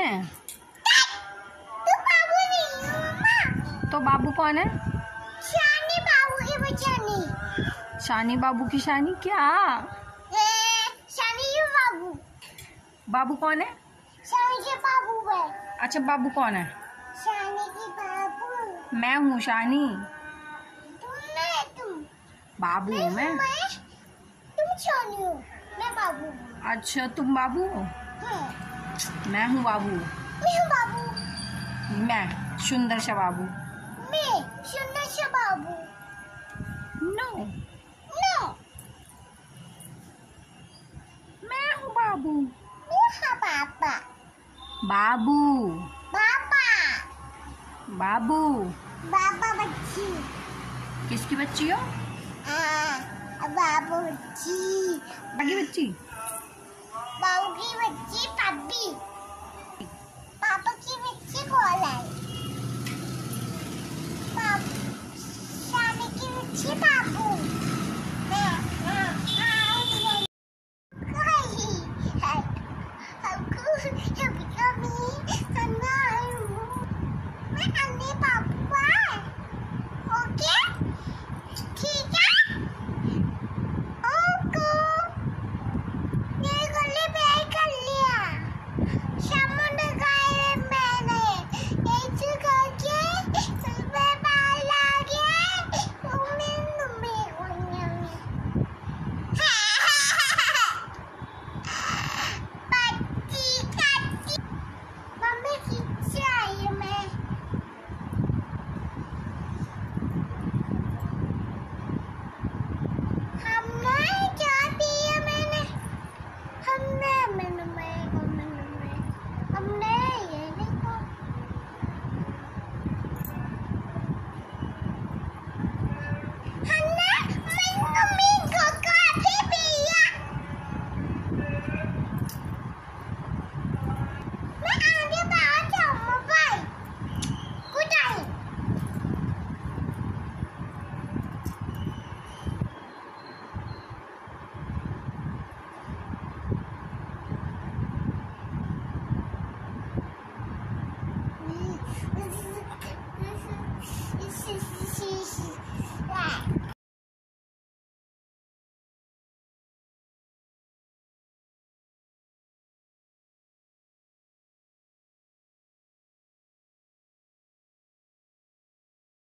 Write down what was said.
है? तो बाबू नहीं हूँ मम्मा। तो बाबू कौन है? शानी बाबू की बचानी। शानी बाबू की शानी क्या? शानी के बाबू। बाबू कौन है? शानी के बाबू है। अच्छा बाबू कौन है? शानी के बाबू मैं हूँ शानी। तुम बाबू हूँ मैं। तुम शानी हो, मैं बाबू हूँ। अच्छा तुम बाबू हो? मैं हूँ बाबू। मैं हूँ बाबू। मैं सुंदर सा बाबू। मैं सुंदर सा बाबू। नो नो मैं हूँ बाबू। मैं हूँ पापा। बाबू पापा बाबू। बाबा बच्ची। किसकी बच्ची हो? बाबू बच्ची। बाकी बच्ची? बाबू की बच्ची पापी। पापा की बच्ची कौन है? शानी की बच्ची बाबू। मैं अन्य